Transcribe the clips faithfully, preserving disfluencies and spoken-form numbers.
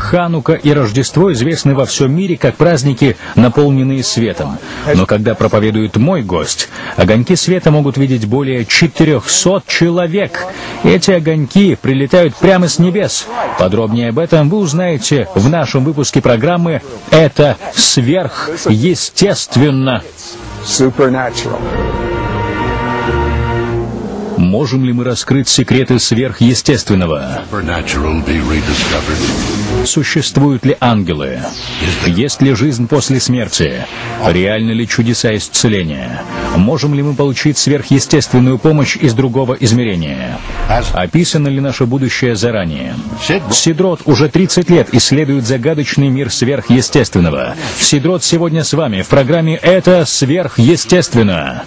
Ханука и Рождество известны во всем мире как праздники, наполненные светом. Но когда проповедует мой гость, огоньки света могут видеть более четырехсот человек. Эти огоньки прилетают прямо с небес. Подробнее об этом вы узнаете в нашем выпуске программы «Это сверхъестественно». Можем ли мы раскрыть секреты сверхъестественного? Существуют ли ангелы? Есть ли жизнь после смерти? Реальны ли чудеса исцеления? Можем ли мы получить сверхъестественную помощь из другого измерения? Описано ли наше будущее заранее? Сидрот уже тридцать лет исследует загадочный мир сверхъестественного. Сидрот сегодня с вами в программе «Это сверхъестественно».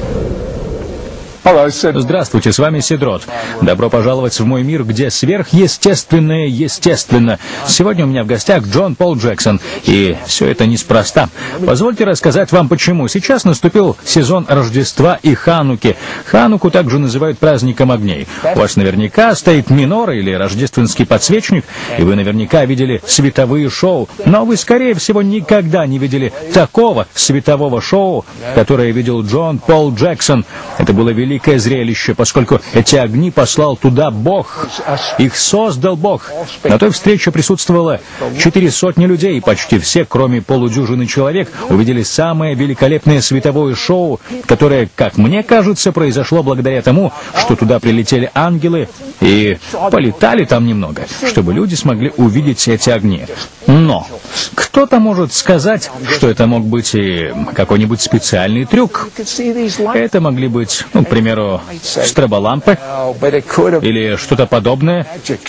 Здравствуйте, с вами Сидрот. Добро пожаловать в мой мир, где сверхъестественное естественно. Сегодня у меня в гостях Джон Пол Джексон, и все это неспроста. Позвольте рассказать вам, почему. Сейчас наступил сезон Рождества и Хануки. Хануку также называют праздником огней. У вас наверняка стоит минора или рождественский подсвечник, и вы наверняка видели световые шоу. Но вы, скорее всего, никогда не видели такого светового шоу, которое видел Джон Пол Джексон. Это было великое великое зрелище, поскольку эти огни послал туда Бог. Их создал Бог. На той встрече присутствовало четыре сотни людей, и почти все, кроме полудюжины человек, увидели самое великолепное световое шоу, которое, как мне кажется, произошло благодаря тому, что туда прилетели ангелы и полетали там немного, чтобы люди смогли увидеть эти огни. Но кто-то может сказать, что это мог быть и какой-нибудь специальный трюк. Это могли быть, ну, к примеру, строболампы или что-то подобное.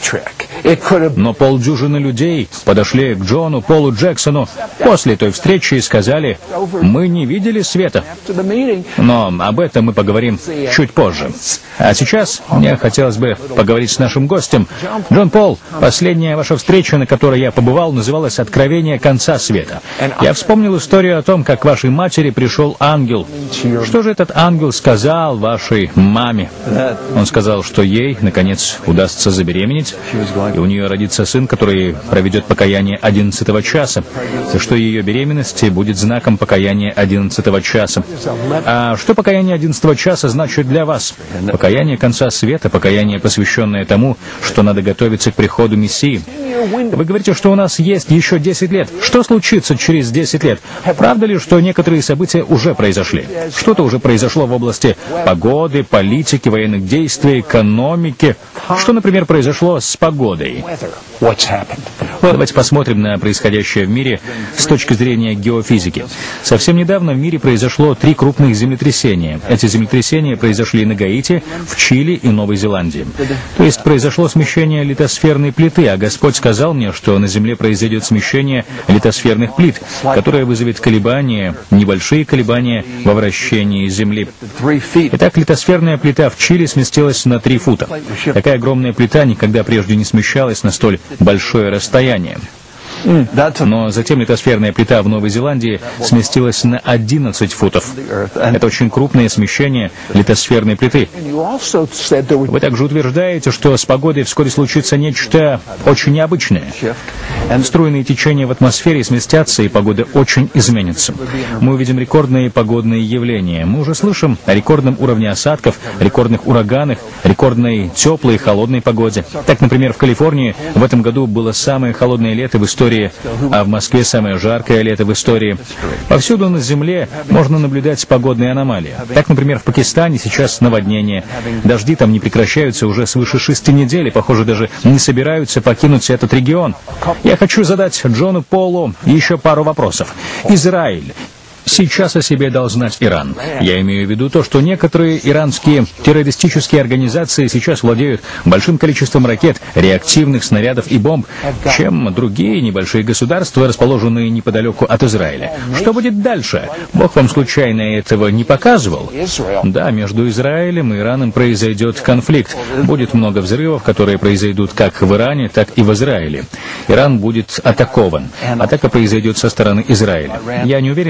Но полдюжины людей подошли к Джону Полу Джексону после той встречи и сказали: «Мы не видели света». Но об этом мы поговорим чуть позже. А сейчас мне хотелось бы поговорить с нашим гостем. Джон Пол, последняя ваша встреча, на которой я побывал, называлась «Откровение конца света». Я вспомнил историю о том, как вашей матери пришел ангел. Что же этот ангел сказал вашей маме? Он сказал, что ей, наконец, удастся забеременеть, и у нее родится сын, который проведет покаяние одиннадцатого часа, и что ее беременность будет знаком покаяния одиннадцатого часа. А что покаяние одиннадцатого часа значит для вас? Покаяние конца света, покаяние, посвященное тому, что надо готовиться к приходу Мессии. Вы говорите, что у нас есть еще десять лет. Что случится через десять лет? Правда ли, что некоторые события уже произошли? Что-то уже произошло в области погоды, политики, военных действий, экономики. Что, например, произошло с погодой? Давайте посмотрим на происходящее в мире с точки зрения геофизики. Совсем недавно в мире произошло три крупных землетрясения. Эти землетрясения произошли на Гаити, в Чили и Новой Зеландии. То есть произошло смещение литосферной плиты, а Господь сказал мне, что на Земле произойдет смещение литосферных плит, которое вызовет колебания, небольшие колебания во вращении Земли. Итак, литосферная плита в Чили сместилась на три фута. Такая огромная плита никогда прежде не смещалась на столь большое расстояние. Но затем литосферная плита в Новой Зеландии сместилась на одиннадцать футов. Это очень крупное смещение литосферной плиты. Вы также утверждаете, что с погодой вскоре случится нечто очень необычное. Струйные течения в атмосфере сместятся, и погода очень изменится. Мы увидим рекордные погодные явления. Мы уже слышим о рекордном уровне осадков, рекордных ураганах, рекордной теплой и холодной погоде. Так, например, в Калифорнии в этом году было самое холодное лето в истории, а в Москве самое жаркое лето в истории. Повсюду на Земле можно наблюдать погодные аномалии. Так, например, в Пакистане сейчас наводнение. Дожди там не прекращаются уже свыше шести недель, и, похоже, даже не собираются покинуть этот регион. Я хочу задать Джону Полу еще пару вопросов. Израиль. Сейчас о себе дал знать Иран. Я имею в виду то, что некоторые иранские террористические организации сейчас владеют большим количеством ракет, реактивных снарядов и бомб, чем другие небольшие государства, расположенные неподалеку от Израиля. Что будет дальше? Бог вам случайно этого не показывал? Да, между Израилем и Ираном произойдет конфликт. Будет много взрывов, которые произойдут как в Иране, так и в Израиле. Иран будет атакован. Атака произойдет со стороны Израиля. Я не уверен, что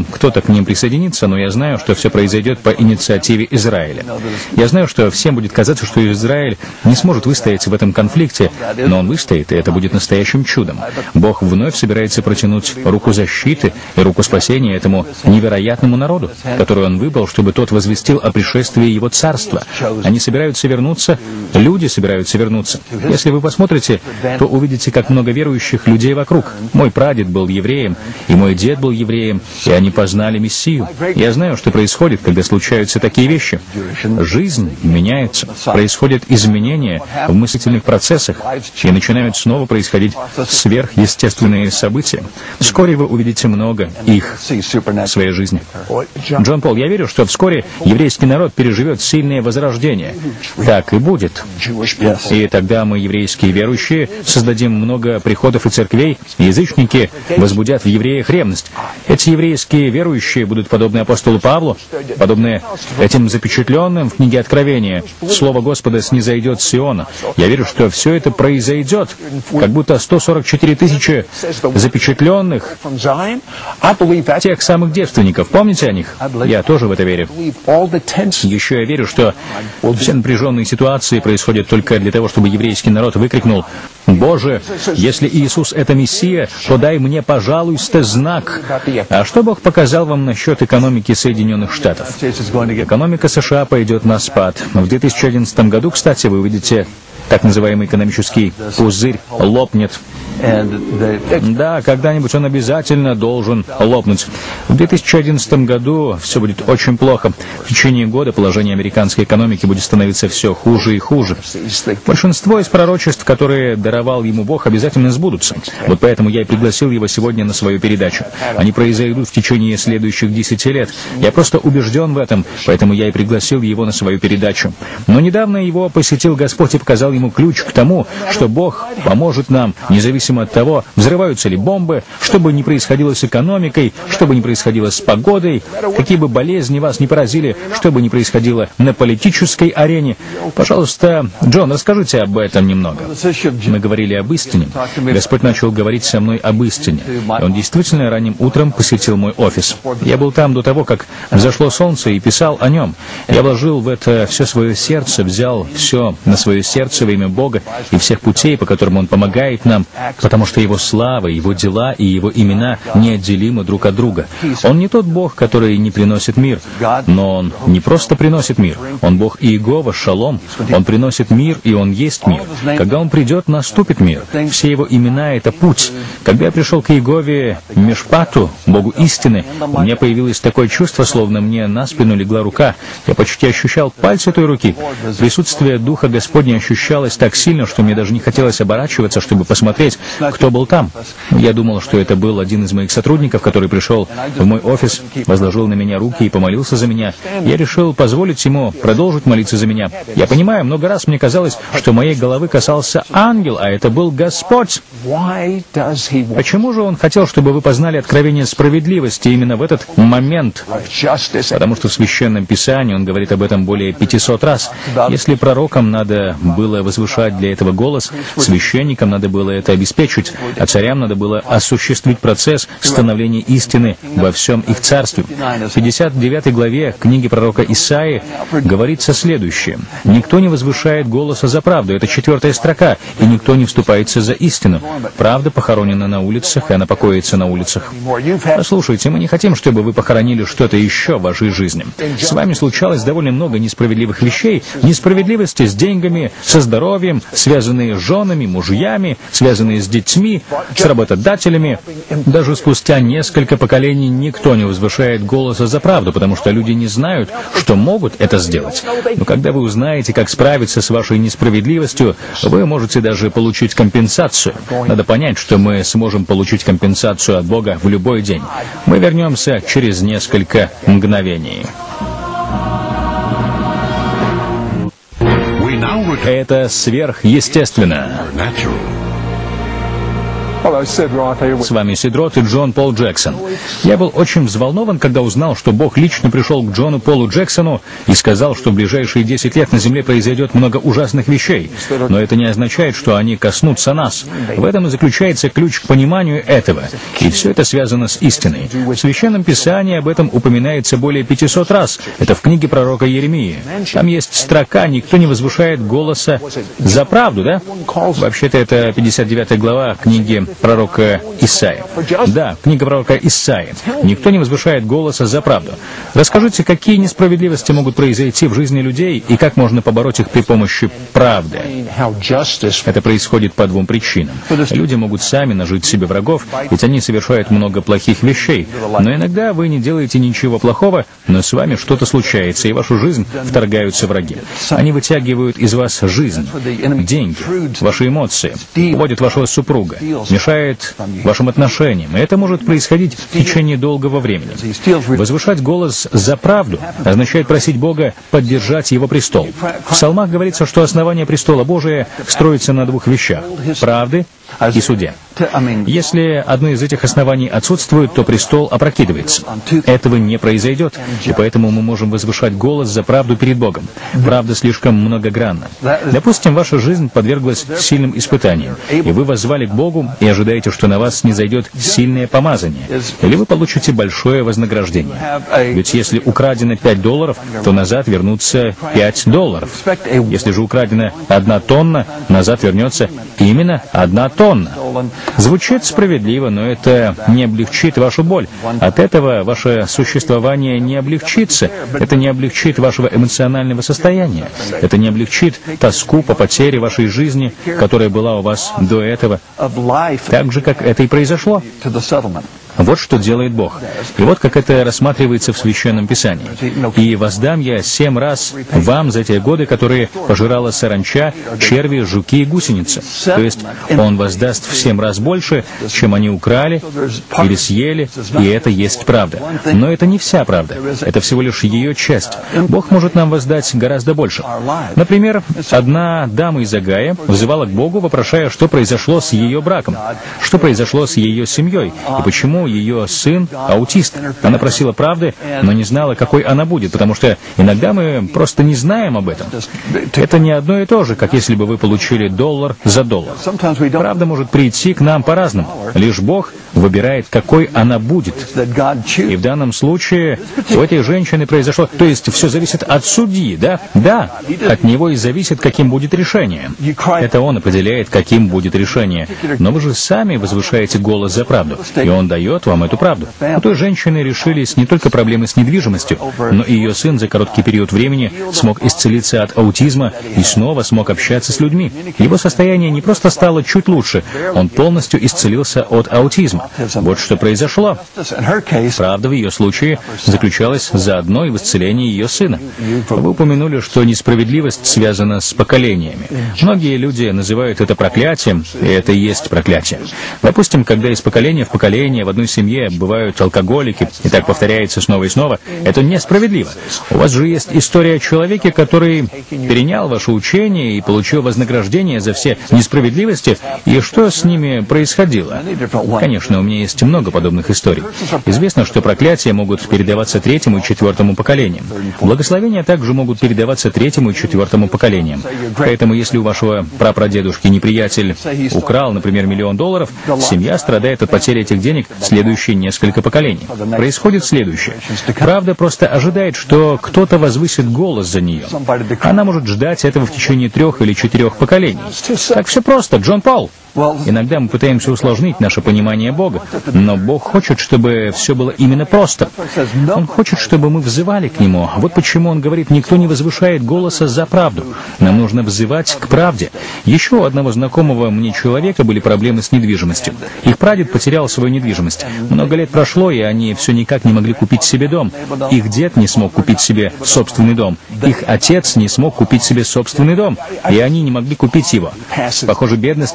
что кто-то к ним присоединится, но я знаю, что все произойдет по инициативе Израиля. Я знаю, что всем будет казаться, что Израиль не сможет выстоять в этом конфликте, но он выстоит, и это будет настоящим чудом. Бог вновь собирается протянуть руку защиты и руку спасения этому невероятному народу, который он выбрал, чтобы тот возвестил о пришествии его царства. Они собираются вернуться, люди собираются вернуться. Если вы посмотрите, то увидите, как много верующих людей вокруг. Мой прадед был евреем, и мой дед был евреем, и они познали Мессию. Я знаю, что происходит, когда случаются такие вещи. Жизнь меняется, происходят изменения в мыслительных процессах, и начинают снова происходить сверхъестественные события. Вскоре вы увидите много их в своей жизни. Джон Пол, я верю, что вскоре еврейский народ переживет сильное возрождение. Так и будет. И тогда мы, еврейские верующие, создадим много приходов и церквей, и язычники возбудят в евреях ревность. Эти еврейские верующие будут подобны апостолу Павлу, подобны этим запечатленным в книге Откровения. Слово Господа снизойдет с Сиона. Я верю, что все это произойдет, как будто сто сорок четыре тысячи запечатленных, тех самых девственников. Помните о них? Я тоже в это верю. Еще я верю, что все напряженные ситуации происходят только для того, чтобы еврейский народ выкрикнул: «Боже, если Иисус — это Мессия, то дай мне, пожалуйста, знак». А что Бог показал вам насчет экономики Соединенных Штатов? Экономика США пойдет на спад. В две тысячи одиннадцатом году, кстати, вы увидите, так называемый экономический пузырь лопнет. Да, когда-нибудь он обязательно должен лопнуть. В две тысячи одиннадцатом году все будет очень плохо. В течение года положение американской экономики будет становиться все хуже и хуже. Большинство из пророчеств, которые даровал ему Бог, обязательно сбудутся. Вот поэтому я и пригласил его сегодня на свою передачу. Они произойдут в течение следующих десяти лет. Я просто убежден в этом, поэтому я и пригласил его на свою передачу. Но недавно его посетил Господь и показал ему ключ к тому, что Бог поможет нам, независимо от того, взрываются ли бомбы, что бы ни происходило с экономикой, что бы ни происходило с погодой, какие бы болезни вас не поразили, что бы ни происходило на политической арене. Пожалуйста, Джон, расскажите об этом немного. Мы говорили об истине. Господь начал говорить со мной об истине. И Он действительно ранним утром посетил мой офис. Я был там до того, как взошло солнце, и писал о нем. Я вложил в это все свое сердце, взял все на свое сердце во имя Бога и всех путей, по которым Он помогает нам, потому что Его слава, Его дела и Его имена неотделимы друг от друга. Он не тот Бог, который не приносит мир, но Он не просто приносит мир. Он Бог Иегова, Шалом. Он приносит мир, и Он есть мир. Когда Он придет, наступит мир. Все Его имена — это путь. Когда я пришел к Иегове Мишпату, Богу истины, у меня появилось такое чувство, словно мне на спину легла рука. Я почти ощущал пальцы той руки. Присутствие Духа Господня ощущалось так сильно, что мне даже не хотелось оборачиваться, чтобы посмотреть, кто был там. Я думал, что это был один из моих сотрудников, который пришел в мой офис, возложил на меня руки и помолился за меня. Я решил позволить ему продолжить молиться за меня. Я понимаю, много раз мне казалось, что моей головы касался ангел, а это был Господь. Почему же Он хотел, чтобы вы познали откровение справедливости именно в этот момент? Потому что в Священном Писании Он говорит об этом более пятисот раз. Если пророкам надо было возвышать для этого голос, священникам надо было это обеспечить, а царям надо было осуществить процесс становления истины во всем их царстве. В пятьдесят девятой главе книги пророка Исаии говорится следующее: «Никто не возвышает голоса за правду». Это четвертая строка. «И никто не вступается за истину. Правда похоронена на улицах, и она покоится на улицах». Послушайте, мы не хотим, чтобы вы похоронили что-то еще в вашей жизни. С вами случалось довольно много несправедливых вещей, несправедливости с деньгами, со здоровьем, связанные с женами, мужьями, связанные с детьми, с работодателями. Даже спустя несколько поколений никто не возвышает голоса за правду, потому что люди не знают, что могут это сделать. Но когда вы узнаете, как справиться с вашей несправедливостью, вы можете даже получить компенсацию. Надо понять, что мы сможем получить компенсацию от Бога в любой день. Мы вернемся через несколько мгновений. Это сверхъестественно. С вами Сид Рот и Джон Пол Джексон. Я был очень взволнован, когда узнал, что Бог лично пришел к Джону Полу Джексону и сказал, что в ближайшие десять лет на Земле произойдет много ужасных вещей. Но это не означает, что они коснутся нас. В этом и заключается ключ к пониманию этого. И все это связано с истиной. В Священном Писании об этом упоминается более пятисот раз. Это в книге пророка Иеремии. Там есть строка «Никто не возвышает голоса за правду», да? Вообще-то это пятьдесят девятая глава книги пророка Исаия. Да, книга пророка Исаия. «Никто не возвышает голоса за правду». Расскажите, какие несправедливости могут произойти в жизни людей и как можно побороть их при помощи правды? Это происходит по двум причинам. Люди могут сами нажить себе врагов, ведь они совершают много плохих вещей. Но иногда вы не делаете ничего плохого, но с вами что-то случается, и в вашу жизнь вторгаются враги. Они вытягивают из вас жизнь, деньги, ваши эмоции, уводят вашего супруга, мешает вашим отношениям. И это может происходить в течение долгого времени. Возвышать голос за правду означает просить Бога поддержать Его престол. В Псалмах говорится, что основание престола Божия строится на двух вещах — правды и суде. Если одно из этих оснований отсутствует, то престол опрокидывается. Этого не произойдет, и поэтому мы можем возвышать голос за правду перед Богом. Правда слишком многогранна. Допустим, ваша жизнь подверглась сильным испытаниям, и вы воззвали к Богу и ожидаете, что на вас снизойдет сильное помазание, или вы получите большое вознаграждение. Ведь если украдено пять долларов, то назад вернутся пять долларов. Если же украдена одна тонна, назад вернется именно одна тонна. Звучит справедливо, но это не облегчит вашу боль. От этого ваше существование не облегчится. Это не облегчит вашего эмоционального состояния. Это не облегчит тоску по потере вашей жизни, которая была у вас до этого. Так же, как это и произошло. Вот что делает Бог. И вот как это рассматривается в Священном Писании. «И воздам я семь раз вам за те годы, которые пожирала саранча, черви, жуки и гусеницы». То есть Он воздаст в семь раз больше, чем они украли или съели, и это есть правда. Но это не вся правда. Это всего лишь ее часть. Бог может нам воздать гораздо больше. Например, одна дама из Агая взывала к Богу, вопрошая, что произошло с ее браком, что произошло с ее семьей, и почему ее сын аутист. Она просила правды, но не знала, какой она будет, потому что иногда мы просто не знаем об этом. Это не одно и то же, как если бы вы получили доллар за доллар. Правда может прийти к нам по-разному. Лишь Бог выбирает, какой она будет. И в данном случае у этой женщины произошло... То есть все зависит от судьи, да? Да, от него и зависит, каким будет решение. Это он определяет, каким будет решение. Но вы же сами возвышаете голос за правду, и он дает вам эту правду. У той женщины решились не только проблемы с недвижимостью, но и ее сын за короткий период времени смог исцелиться от аутизма и снова смог общаться с людьми. Его состояние не просто стало чуть лучше, он полностью исцелился от аутизма. Вот что произошло. Правда в ее случае заключалась заодно и в исцелении ее сына. Вы упомянули, что несправедливость связана с поколениями. Многие люди называют это проклятием, и это и есть проклятие. Допустим, когда из поколения в поколение в одной семье бывают алкоголики, и так повторяется снова и снова, это несправедливо. У вас же есть история о человеке, который перенял ваше учение и получил вознаграждение за все несправедливости, и что с ними происходило? Конечно, у меня есть много подобных историй. Известно, что проклятия могут передаваться третьему и четвертому поколениям. Благословения также могут передаваться третьему и четвертому поколениям. Поэтому, если у вашего прапрадедушки неприятель украл, например, миллион долларов, семья страдает от потери этих денег следующие несколько поколений. Происходит следующее. Правда просто ожидает, что кто-то возвысит голос за нее. Она может ждать этого в течение трех или четырех поколений. Так все просто, Джон Пол. Иногда мы пытаемся усложнить наше понимание Бога, но Бог хочет, чтобы все было именно просто. Он хочет, чтобы мы взывали к Нему. Вот почему Он говорит, никто не возвышает голоса за правду. Нам нужно взывать к правде. Еще у одного знакомого мне человека были проблемы с недвижимостью. Их прадед потерял свою недвижимость. Много лет прошло, и они все никак не могли купить себе дом. Их дед не смог купить себе собственный дом. Их отец не смог купить себе собственный дом, и они не могли купить его. Похоже, бедность передается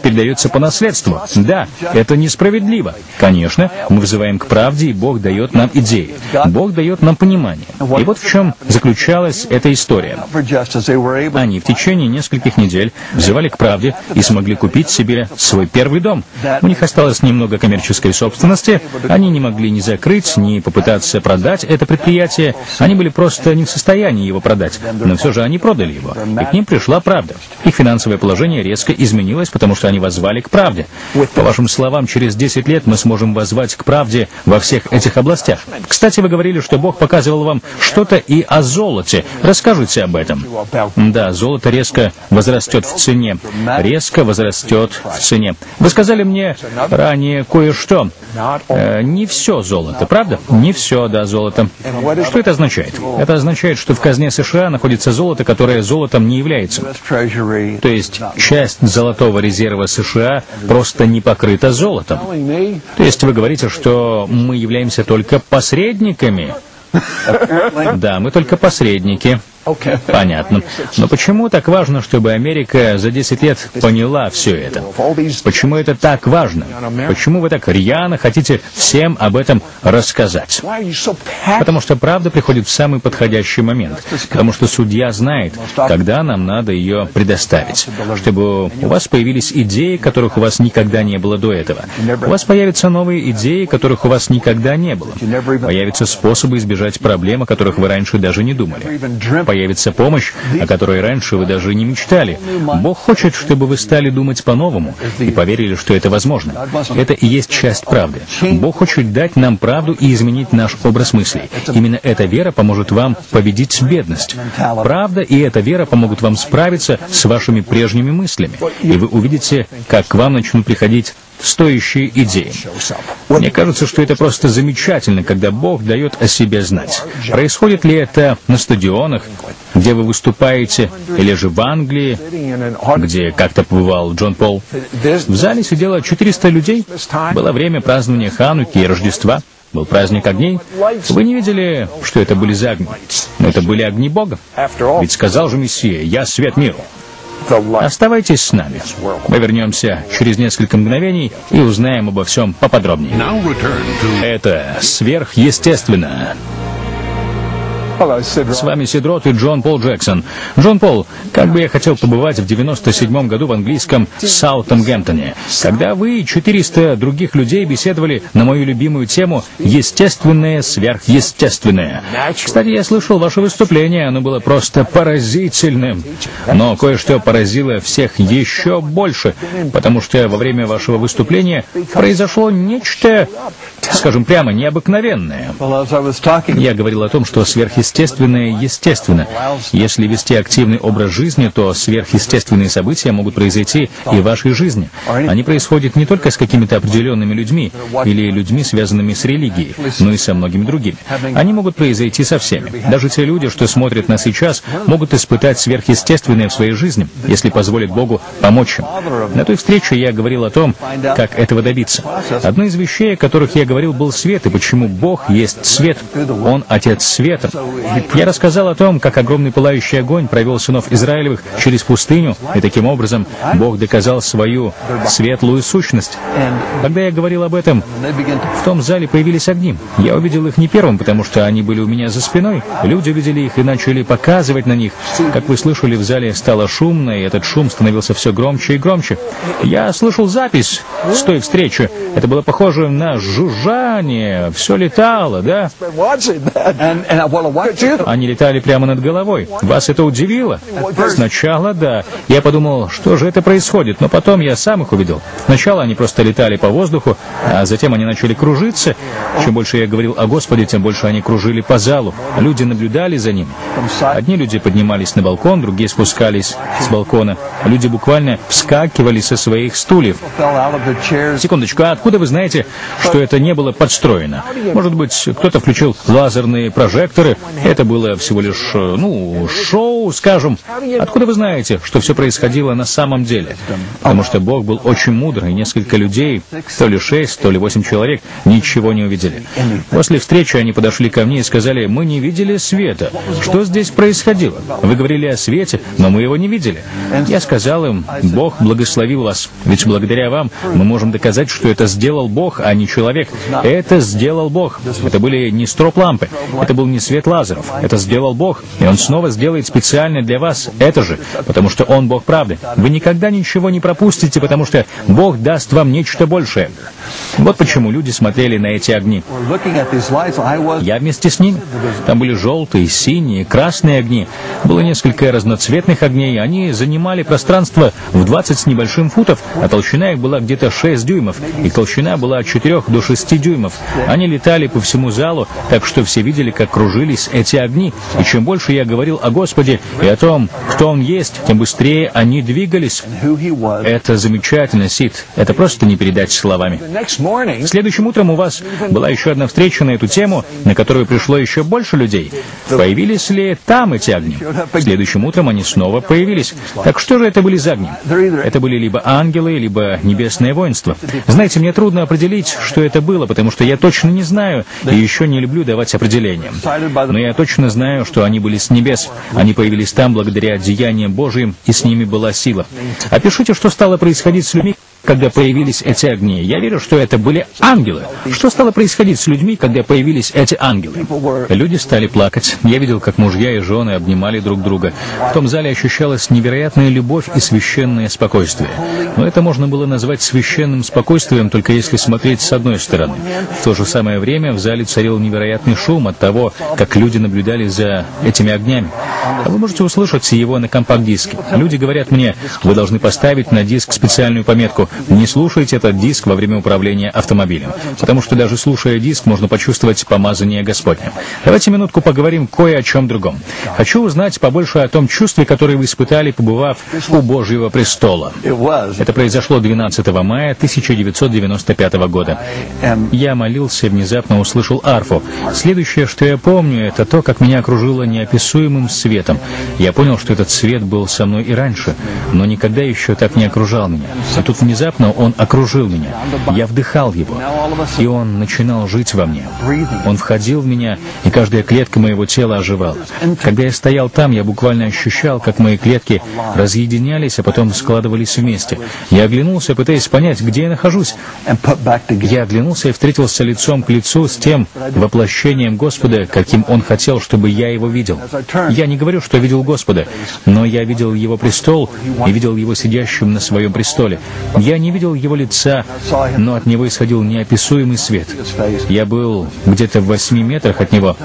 достается по наследству. Да, это несправедливо. Конечно, мы взываем к правде, и Бог дает нам идеи. Бог дает нам понимание. И вот в чем заключалась эта история. Они в течение нескольких недель взывали к правде и смогли купить себе свой первый дом. У них осталось немного коммерческой собственности, они не могли ни закрыть, ни попытаться продать это предприятие, они были просто не в состоянии его продать, но все же они продали его, и к ним пришла правда. Их финансовое положение резко изменилось, потому что они воззвали к правде. По вашим словам, через десять лет мы сможем воззвать к правде во всех этих областях. Кстати, вы говорили, что Бог показывал вам что-то и о золоте. Расскажите об этом. Да, золото резко возрастет в цене. Резко возрастет в цене. Вы сказали мне ранее кое-что. Э, не все золото, правда? Не все, да, золото. Что это означает? Это означает, что в казне США находится золото, которое золотом не является. То есть часть золотого резерва США просто не покрыта золотом. То есть вы говорите, что мы являемся только посредниками? Да, мы только посредники. Понятно. Но почему так важно, чтобы Америка за десять лет поняла все это? Почему это так важно? Почему вы так рьяно хотите всем об этом рассказать? Потому что правда приходит в самый подходящий момент. Потому что судья знает, когда нам надо ее предоставить. Чтобы у вас появились идеи, которых у вас никогда не было до этого. У вас появятся новые идеи, которых у вас никогда не было. Появятся способы избежать проблем, о которых вы раньше даже не думали. Появится помощь, о которой раньше вы даже не мечтали. Бог хочет, чтобы вы стали думать по-новому и поверили, что это возможно. Это и есть часть правды. Бог хочет дать нам правду и изменить наш образ мыслей. Именно эта вера поможет вам победить бедность. Правда и эта вера помогут вам справиться с вашими прежними мыслями. И вы увидите, как к вам начнут приходить стоящие идеи. Мне кажется, что это просто замечательно, когда Бог дает о себе знать. Происходит ли это на стадионах, где вы выступаете, или же в Англии, где как-то побывал Джон Пол? В зале сидело четыреста людей. Было время празднования Хануки и Рождества. Был праздник огней. Вы не видели, что это были за огни? Но это были огни Бога. Ведь сказал же Мессия: «Я свет миру». Оставайтесь с нами. Мы вернемся через несколько мгновений и узнаем обо всем поподробнее. Это сверхъестественно. С вами Сидрот и Джон Пол Джексон. Джон Пол, как бы я хотел побывать в девяносто седьмом году в английском Саутгемптоне, когда вы и четыреста других людей беседовали на мою любимую тему «Естественное, сверхъестественное». Кстати, я слышал ваше выступление, оно было просто поразительным. Но кое-что поразило всех еще больше, потому что во время вашего выступления произошло нечто, скажем прямо, необыкновенное. Я говорил о том, что сверхъестественное Естественное естественно. Если вести активный образ жизни, то сверхъестественные события могут произойти и в вашей жизни. Они происходят не только с какими-то определенными людьми или людьми, связанными с религией, но и со многими другими. Они могут произойти со всеми. Даже те люди, что смотрят нас сейчас, могут испытать сверхъестественное в своей жизни, если позволит Богу помочь им. На той встрече я говорил о том, как этого добиться. Одной из вещей, о которых я говорил, был свет, и почему Бог есть свет. Он Отец света. Я рассказал о том, как огромный пылающий огонь провел сынов Израилевых через пустыню, и таким образом Бог доказал свою светлую сущность. Когда я говорил об этом, в том зале появились огни. Я увидел их не первым, потому что они были у меня за спиной. Люди увидели их и начали показывать на них. Как вы слышали, в зале стало шумно, и этот шум становился все громче и громче. Я слышал запись с той встречи. Это было похоже на жужжание. Все летало, да? Они летали прямо над головой. Вас это удивило? Сначала, да. Я подумал, что же это происходит, но потом я сам их увидел. Сначала они просто летали по воздуху, а затем они начали кружиться. Чем больше я говорил о Господе, тем больше они кружили по залу. Люди наблюдали за ними. Одни люди поднимались на балкон, другие спускались с балкона. Люди буквально вскакивали со своих стульев. Секундочку, а откуда вы знаете, что это не было подстроено? Может быть, кто-то включил лазерные прожекторы? Это было всего лишь, ну, шоу, скажем. Откуда вы знаете, что все происходило на самом деле? Потому что Бог был очень мудр. Тодр и несколько людей, то ли шесть, то ли восемь человек, ничего не увидели. После встречи они подошли ко мне и сказали: «Мы не видели света. Что здесь происходило? Вы говорили о свете, но мы его не видели». Я сказал им: «Бог благословил вас, ведь благодаря вам мы можем доказать, что это сделал Бог, а не человек. Это сделал Бог. Это были не строп-лампы, это был не свет лазеров. Это сделал Бог, и Он снова сделает специально для вас это же, потому что Он Бог правды. Вы никогда ничего не пропустите, потому что Бог даст вам нечто большее». Вот почему люди смотрели на эти огни. Я вместе с ними. Там были желтые, синие, красные огни. Было несколько разноцветных огней. Они занимали пространство в двадцать с небольшим футов, а толщина их была где-то шесть дюймов. Их толщина была от четырёх до шести дюймов. Они летали по всему залу, так что все видели, как кружились эти огни. И чем больше я говорил о Господе и о том, кто Он есть, тем быстрее они двигались. Это замечательно, Сид. Это просто не передать словами. Следующим утром у вас была еще одна встреча на эту тему, на которую пришло еще больше людей. Появились ли там эти огни? Следующим утром они снова появились. Так что же это были за огни? Это были либо ангелы, либо небесное воинство. Знаете, мне трудно определить, что это было, потому что я точно не знаю и еще не люблю давать определения. Но я точно знаю, что они были с небес. Они появились там благодаря деяниям Божьим, и с ними была сила. Опишите, что стало происходить с людьми, когда появились эти огни. Я верю, что это были ангелы. Что стало происходить с людьми, когда появились эти ангелы? Люди стали плакать. Я видел, как мужья и жены обнимали друг друга. В том зале ощущалась невероятная любовь и священное спокойствие. Но это можно было назвать священным спокойствием, только если смотреть с одной стороны. В то же самое время в зале царил невероятный шум от того, как люди наблюдали за этими огнями. А вы можете услышать его на компакт-диске. Люди говорят мне: «Вы должны поставить на диск специальную пометку: не слушайте этот диск во время управления автомобилем, потому что даже слушая диск, можно почувствовать помазание Господне». Давайте минутку поговорим кое о чем другом. Хочу узнать побольше о том чувстве, которое вы испытали, побывав у Божьего престола. Это произошло двенадцатого мая тысяча девятьсот девяносто пятого года. Я молился и внезапно услышал арфу. Следующее, что я помню, это то, как меня окружило неописуемым светом. Я понял, что этот свет был со мной и раньше, но никогда еще так не окружал меня. И тут внезапно он окружил меня. Я вдыхал его, и он начинал жить во мне. Он входил в меня, и каждая клетка моего тела оживала. Когда я стоял там, я буквально ощущал, как мои клетки разъединялись, а потом складывались вместе. Я оглянулся, пытаясь понять, где я нахожусь. Я оглянулся и встретился лицом к лицу с тем воплощением Господа, каким Он хотел, чтобы я его видел. Я не говорю, что видел Господа, но я видел Его престол и видел Его сидящим на своем престоле. Я не видел Его лица, но от Него исходил неописуемый свет. Я был где-то в восьми метрах от Него.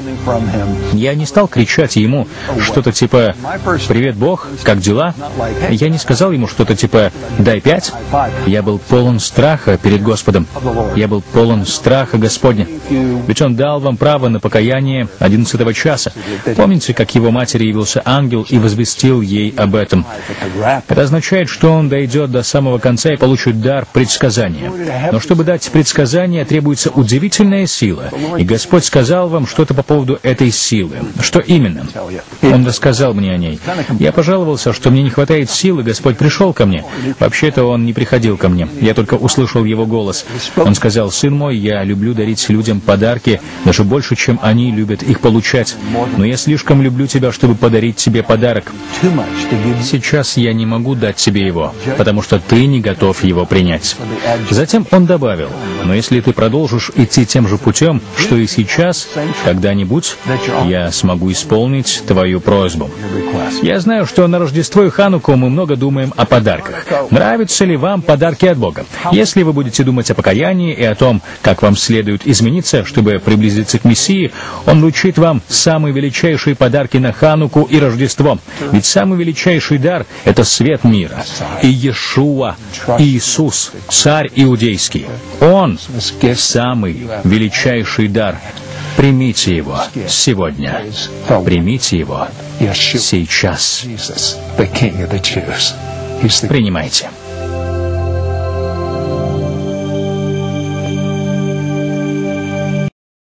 Я не стал кричать Ему что-то типа «Привет, Бог, как дела?». Я не сказал Ему что-то типа «Дай пять». Я был полон страха перед Господом. Я был полон страха Господня. Ведь Он дал вам право на покаяние одиннадцатого часа. Помните, как Его матери явился ангел и возвестил ей об этом? Это означает, что Он дойдет до самого конца и получит дар предсказания. Но чтобы дать предсказание, требуется удивительная сила. И Господь сказал вам что-то по поводу этой силы. Что именно? Он рассказал мне о ней. Я пожаловался, что мне не хватает силы. Господь пришел ко мне. Вообще-то Он не приходил ко мне. Я только услышал Его голос. Он сказал: «Сын мой, я люблю дарить людям подарки, даже больше, чем они любят их получать. Но я слишком люблю тебя, чтобы подарить тебе подарок. Сейчас я не могу дать тебе его, потому что ты не готов его принять». Затем Он добавил: «Но если ты продолжишь идти тем же путем, что и сейчас, когда-нибудь я смогу исполнить твою просьбу». Я знаю, что на Рождество и Хануку мы много думаем о подарках. Нравятся ли вам подарки от Бога? Если вы будете думать о покаянии и о том, как вам следует измениться, чтобы приблизиться к Мессии, Он вручит вам самые величайшие подарки на Хануку и Рождество. Ведь самый величайший дар — это свет мира. И Иешуа, Иисус, царь иудейский. Он — самый величайший дар. Примите его сегодня. Примите его сейчас. Принимайте.